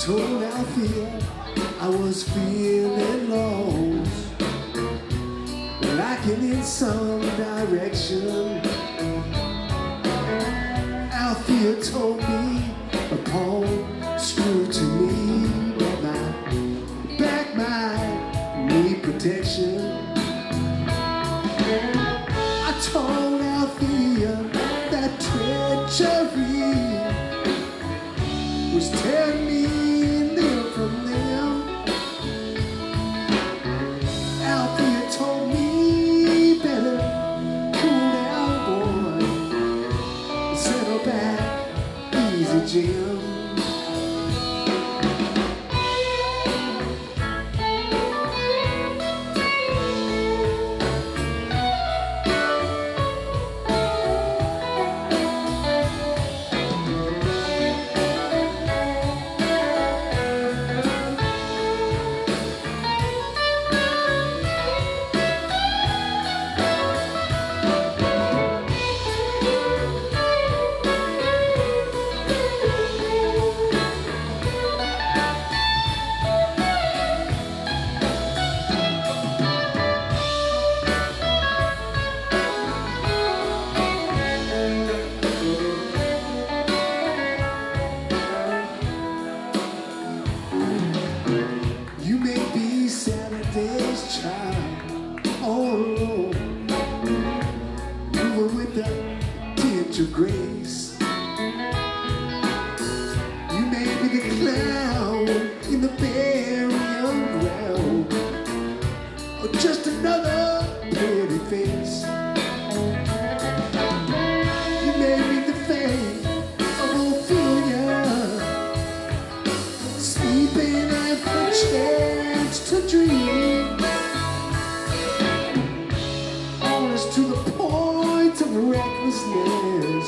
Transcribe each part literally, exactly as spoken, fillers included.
told Althea I was feeling lost, lacking in some direction. Althea told me upon scrutiny that my back might need protection. I told Althea that treachery was tearing me limb from limb. Althea told me better cool down, boy, settle back, easy, Jim. Saturday's child, all alone, moving with a tinge of grace. You may be the clown in the burial ground, or just another pretty face. You may be the fate of Ophelia, sleeping at the chance to dream, honest to the point of recklessness,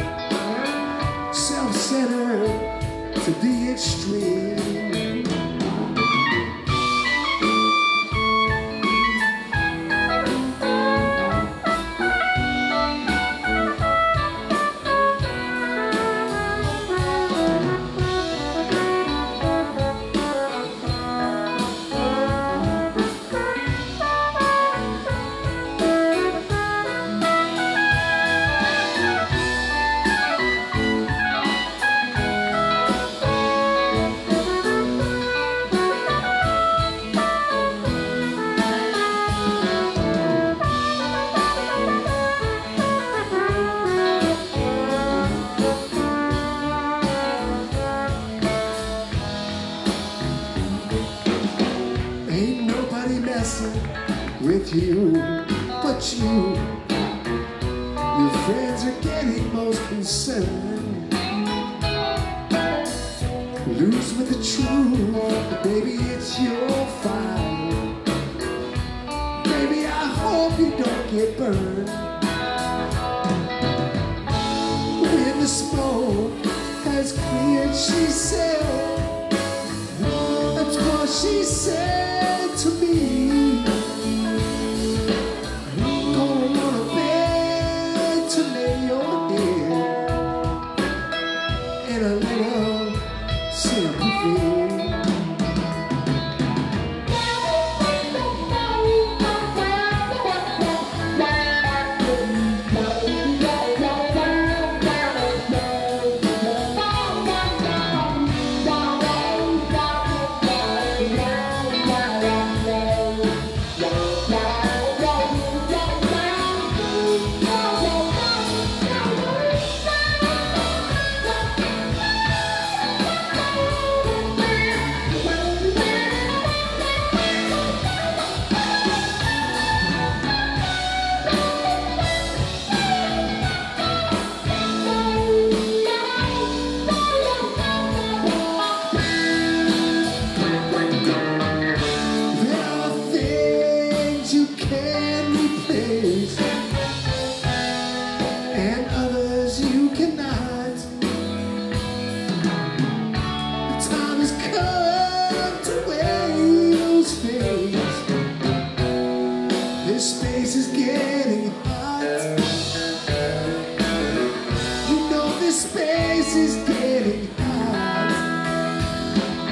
self-centered to the extreme. Ain't nobody messing with you but you. Your friends are getting most concerned. Lose with the truth, baby, it's your fight. Baby, I hope you don't get burned. When the smoke has cleared, she said, that's what she said to me. Don't wanna beg to lay your head in a little sympathy. And others you cannot. The time has come to weigh those things. This space is getting hot. You know this space is getting hot.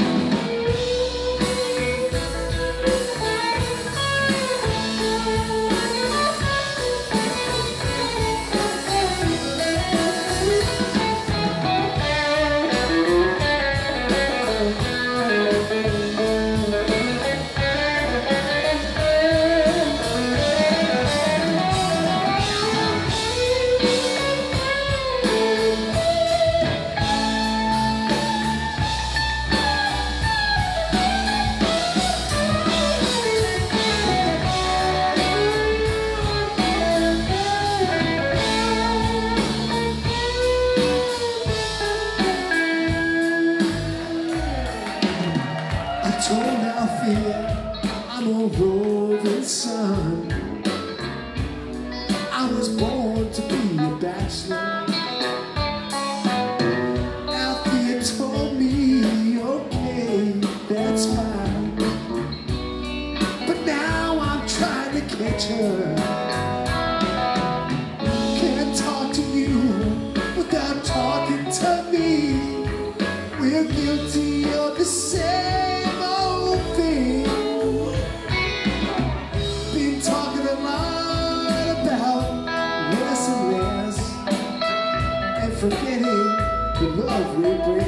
Told Althea I'm a roving son. I was born to be a bachelor. Althea told me, okay, that's fine. But now I'm trying to catch her. Can't talk to you without talking to me. We're guilty of the same old thing. Been talking a lot about less and less, and forgetting the love we bring.